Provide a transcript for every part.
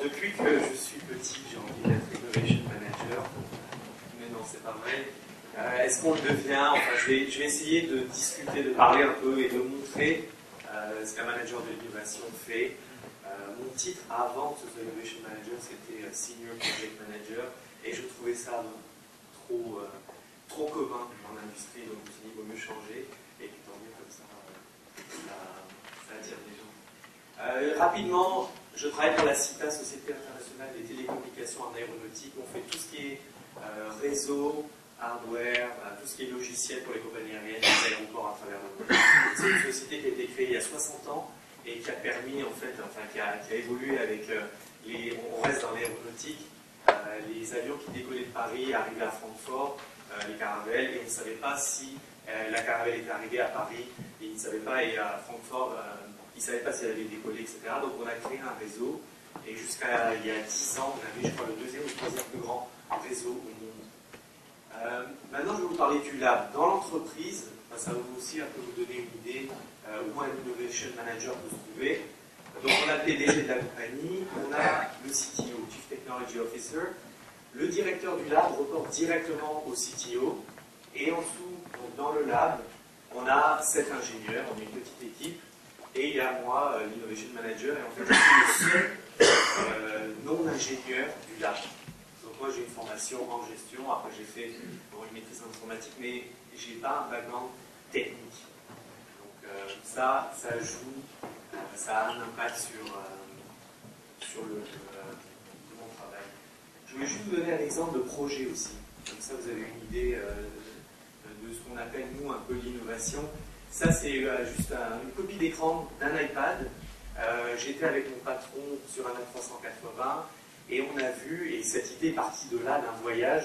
depuis que je suis petit, j'ai envie d'être Innovation Manager. Mais non, c'est pas vrai. Est-ce qu'on le devient? Enfin, je vais essayer de discuter, de parler un peu et de montrer ce qu'un manager de l'innovation fait. Mon titre avant que ce soit Innovation Manager, c'était Senior Project Manager, et je trouvais ça trop commun en industrie, donc je me suis dit, il vaut mieux changer, et puis tant mieux comme ça, ça attire des gens. Rapidement, je travaille pour la CITA, Société Internationale des Télécommunications en Aéronautique. On fait tout ce qui est réseau, hardware, tout ce qui est logiciel pour les compagnies aériennes, les aéroports à travers le monde. C'est une société qui a été créée il y a 60 ans et qui a permis, en fait, qui a évolué avec on reste dans l'aéronautique, les avions qui décollaient de Paris arrivaient à Francfort, les caravelles, et on ne savait pas si la caravelle était arrivée à Paris, et ils ne savaient pas, et à Francfort, ils ne savaient pas si elle allait décoller, etc. Donc on a créé un réseau, et jusqu'à il y a 10 ans, on avait, je crois, le deuxième ou le troisième plus grand réseau au monde. Maintenant, je vais vous parler du lab. Dans l'entreprise, ça va aussi un peu vous donner une idée où un Innovation Manager peut se trouver. Donc on a le PDG de la compagnie, on a le CTO, Chief Technology Officer, le directeur du lab reporte directement au CTO, et en dessous, donc dans le lab, on a 7 ingénieurs, on est une petite équipe, et il y a moi, l'Innovation Manager, et en fait je suis le seul non-ingénieur du lab. Donc moi j'ai une formation en gestion, après j'ai fait une maîtrise en informatique, mais j'ai pas un background technique. Donc ça joue, ça a un impact sur mon travail. Je voulais juste vous donner un exemple de projet aussi. Comme ça vous avez une idée de ce qu'on appelle nous un peu l'innovation. Ça c'est juste une copie d'écran d'un iPad. J'étais avec mon patron sur un A380 et on a vu, et cette idée est partie de là, d'un voyage,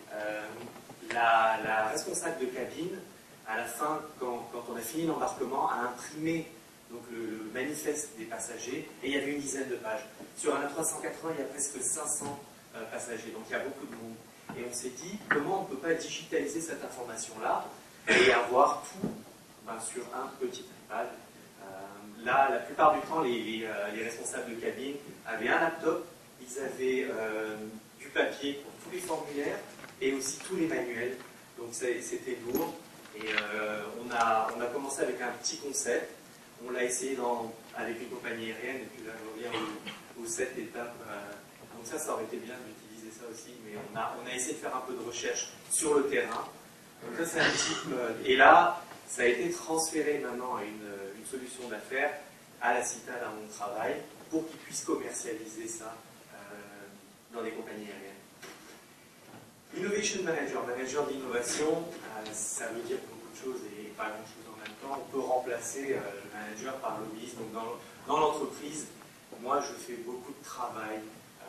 la responsable de cabine, à la fin, quand on a fini l'embarquement, a imprimé donc, le manifeste des passagers, et il y avait une dizaine de pages. Sur un A380, il y a presque 500 passagers, donc il y a beaucoup de monde. Et on s'est dit, comment on ne peut pas digitaliser cette information-là et avoir tout sur un petit iPad. Là, la plupart du temps, les responsables de cabine avaient un laptop, ils avaient du papier pour tous les formulaires et aussi tous les manuels. Donc c'était lourd. Et on a commencé avec un petit concept. On l'a essayé avec une compagnie aérienne, et puis là je reviens aux 7 étapes. Donc ça aurait été bien d'utiliser ça aussi, mais on a essayé de faire un peu de recherche sur le terrain. Donc ça c'est un type. Et là, ça a été transféré maintenant à une solution d'affaires à la CITA, dans mon travail, pour qu'ils puissent commercialiser ça dans les compagnies aériennes. Innovation Manager, manager d'innovation, ça veut dire beaucoup de choses et pas grand-chose en même temps. On peut remplacer le manager par lobbyiste. Donc dans l'entreprise, moi je fais beaucoup de travail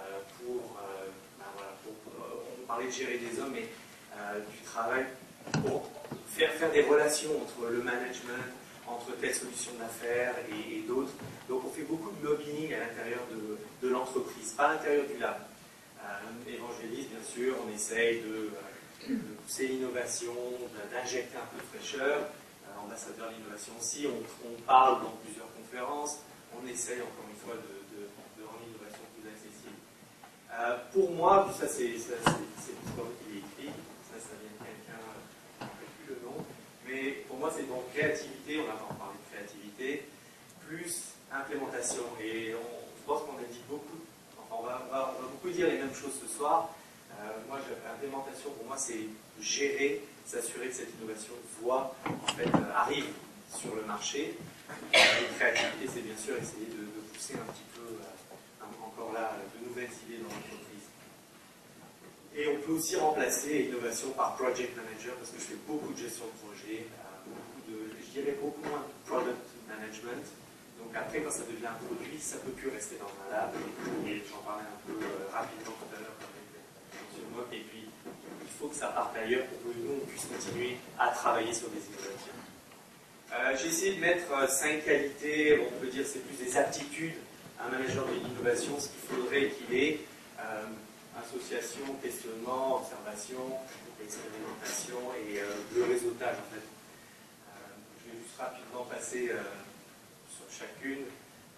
on parlait de gérer des hommes, mais du travail pour faire des relations entre le management, entre telle solution d'affaires et d'autres. Donc on fait beaucoup de lobbying à l'intérieur de l'entreprise, pas à l'intérieur du lab. Évangéliste, bien sûr, on essaye de pousser l'innovation, d'injecter un peu de fraîcheur. Ambassadeur de l'innovation aussi, on parle dans plusieurs conférences, on essaye encore une fois de rendre l'innovation plus accessible. Pour moi, puis ça c'est l'histoire qui est écrit, ça vient de quelqu'un, je ne sais plus le nom, mais pour moi c'est donc créativité, on a parlé de créativité, plus implémentation. Et je pense qu'on a dit beaucoup, on va beaucoup dire les mêmes choses ce soir. Moi, l'implémentation, pour moi, c'est gérer, s'assurer que cette innovation arrive sur le marché. Et créativité, c'est bien sûr essayer de pousser un petit peu, encore là, de nouvelles idées dans l'entreprise. Et on peut aussi remplacer l'innovation par project manager, parce que je fais beaucoup de gestion de projet, je dirais beaucoup moins de product management. Donc après, quand ça devient un produit, ça ne peut plus rester dans un lab. Et j'en parlais un peu rapidement tout à l'heure avec M. Mock. Et puis, il faut que ça parte ailleurs pour que nous, on puisse continuer à travailler sur des innovations. J'ai essayé de mettre 5 qualités, on peut dire c'est plus des aptitudes à un manager de l'innovation, ce qu'il faudrait qu'il ait. Association, questionnement, observation, expérimentation et le réseautage en fait. Je vais juste rapidement passer sur chacune.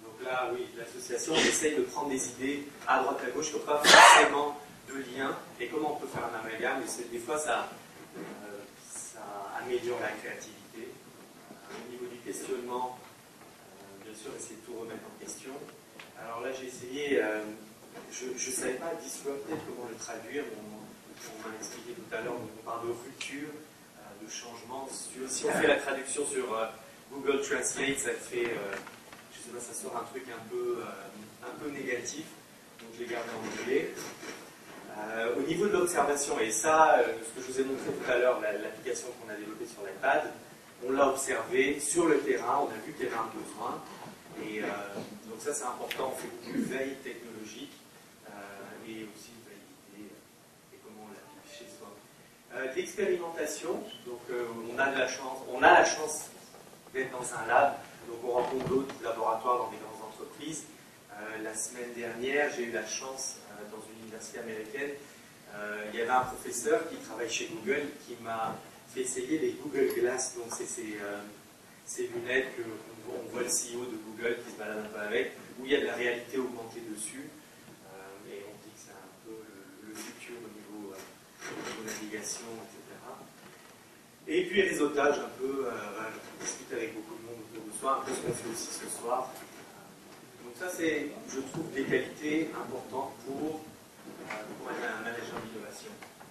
Donc là, oui, l'association, on essaye de prendre des idées à droite à gauche, pas forcément de lien, et comment on peut faire un amalgame, et des fois ça améliore la créativité. Au niveau du questionnement, bien sûr, essayer de tout remettre en question. Alors là, j'ai essayé, je ne savais pas disrupter comment le traduire, on m'a expliqué tout à l'heure, on parle de rupture, de changement. Si on fait la traduction sur Google Translate, ça fait, je sais pas, ça sort un truc un peu négatif, donc je l'ai gardé en anglais. Au niveau de l'observation, et ça, ce que je vous ai montré tout à l'heure, l'application qu'on a développée sur l'iPad, on l'a observé sur le terrain, on a vu qu'il y avait un besoin, et donc ça c'est important, on fait beaucoup de veille technologique, et aussi de validité, et comment on l'applique chez soi. L'expérimentation, donc on a la chance d'être dans un lab, donc on rencontre d'autres laboratoires dans des grandes entreprises. La semaine dernière, j'ai eu la chance, dans une université américaine, il y avait un professeur qui travaille chez Google qui m'a fait essayer les Google Glass, donc c'est ces lunettes qu'on voit le CEO de Google qui se balade un peu avec, où il y a de la réalité augmentée dessus, et on dit que c'est un peu le futur au niveau navigation, etc. Et puis réseautage un peu, on discute avec beaucoup de monde autour de soi, un peu ce qu'on fait aussi ce soir. Donc ça c'est, je trouve, des qualités importantes pour un manager d'innovation.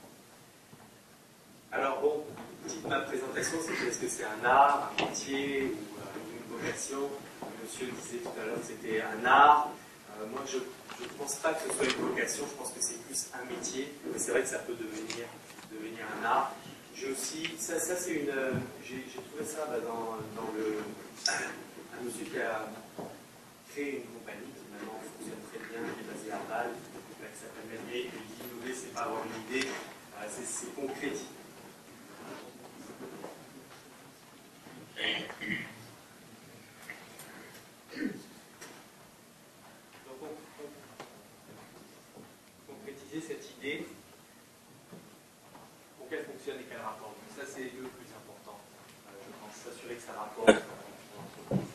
Alors bon, ma présentation, c'était est-ce que c'est un art, un métier ou une vocation? Monsieur disait tout à l'heure que c'était un art. Moi, je ne pense pas que ce soit une vocation, je pense que c'est plus un métier, mais c'est vrai que ça peut devenir un art. J'ai aussi, ça c'est une, j'ai trouvé ça dans un monsieur qui a créé une compagnie qui maintenant fonctionne très bien, qui est basée à Bâle, qui s'appelle Mermier, et qui dit innover, c'est pas avoir une idée, c'est concrétiser. Donc concrétiser cette idée pour qu'elle fonctionne et qu'elle rapporte. Donc ça c'est le plus important. Je pense s'assurer que ça rapporte pour l'entreprise.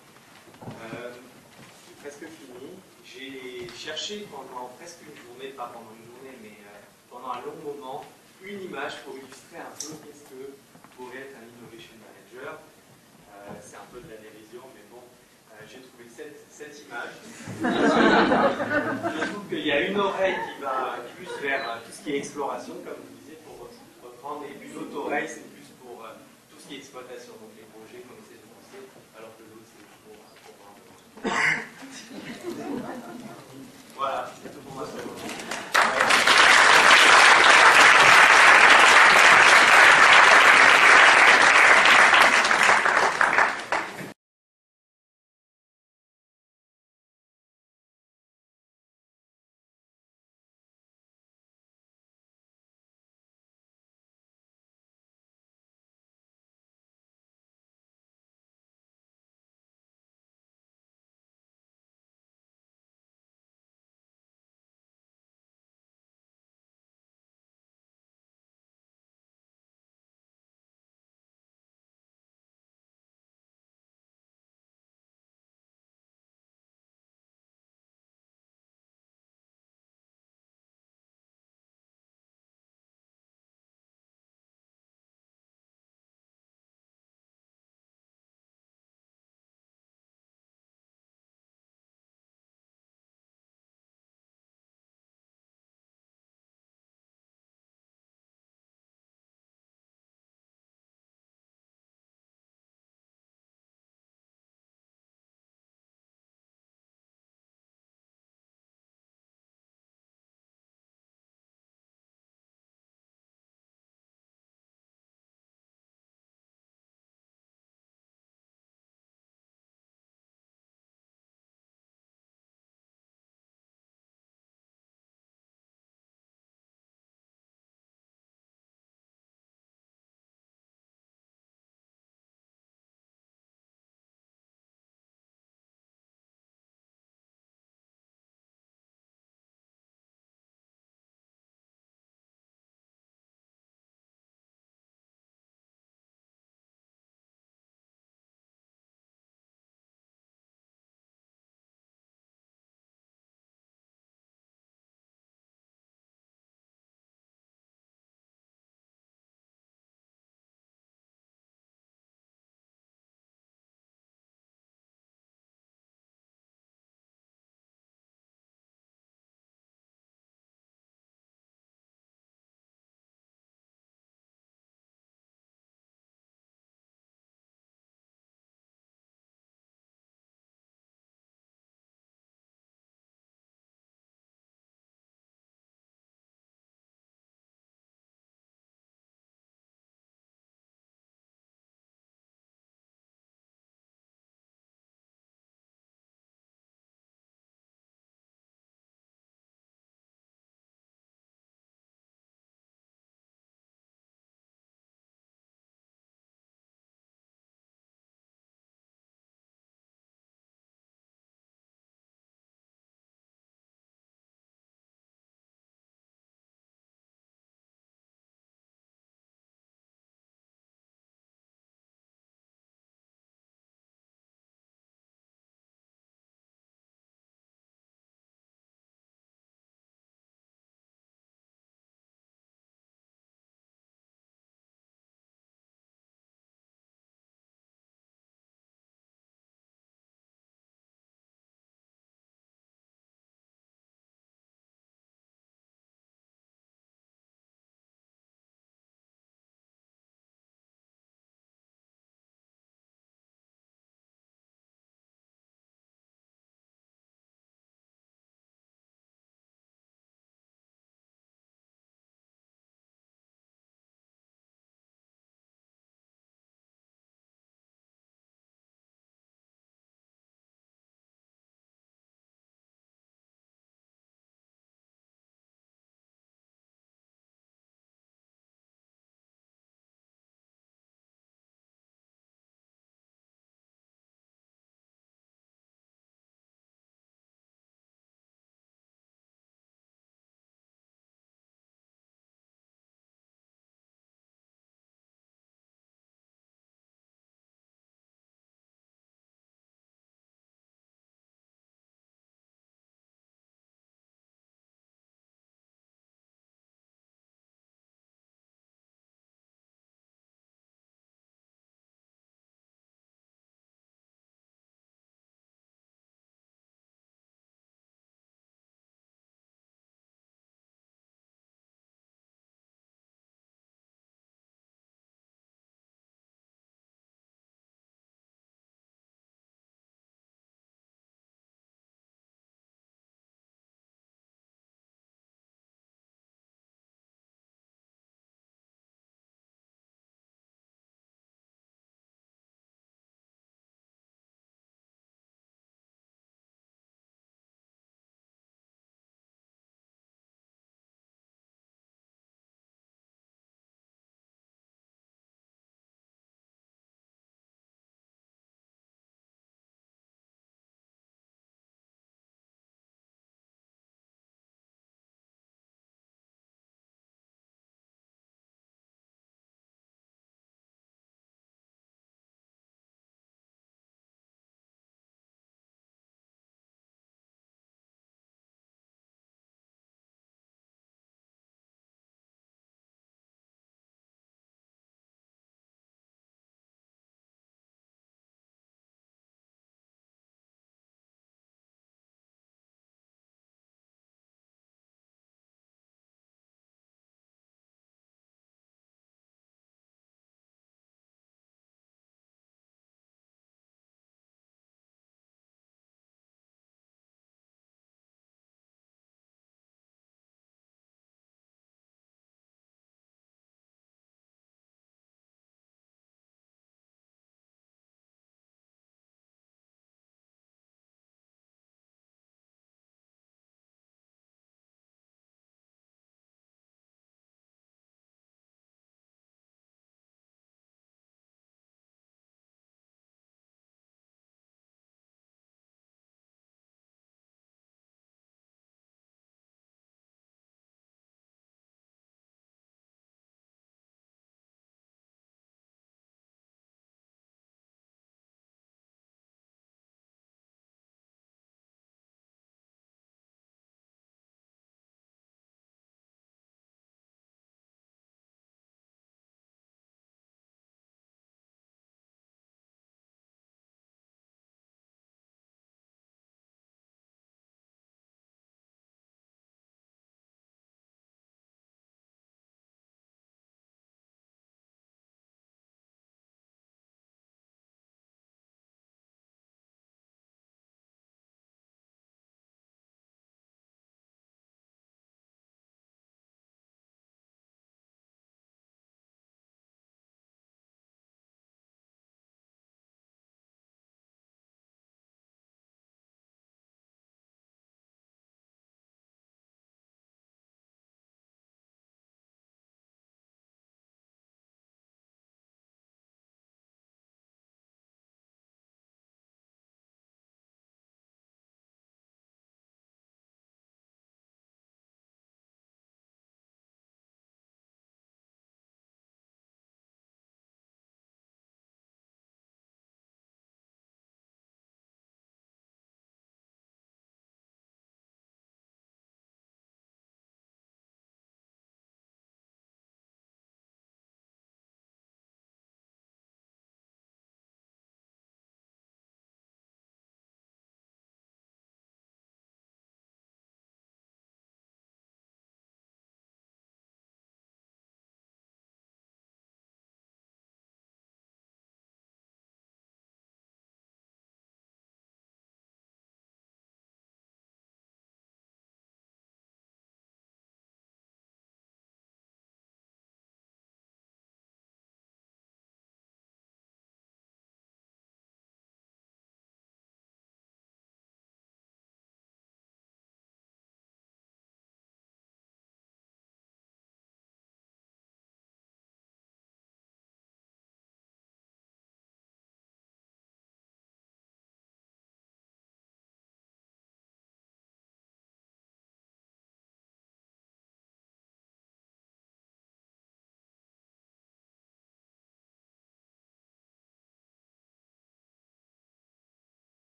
J'ai presque fini. J'ai cherché pendant presque une journée, pas pendant une journée, mais pendant un long moment, une image pour illustrer un peu qu'est-ce que pourrait être un Innovation Manager. C'est un peu de la dérision, mais bon, j'ai trouvé cette image. Je trouve qu'il y a une oreille qui va plus vers tout ce qui est exploration, comme vous disiez, pour reprendre, et puis l'autre oreille, c'est plus pour tout ce qui est exploitation, donc les projets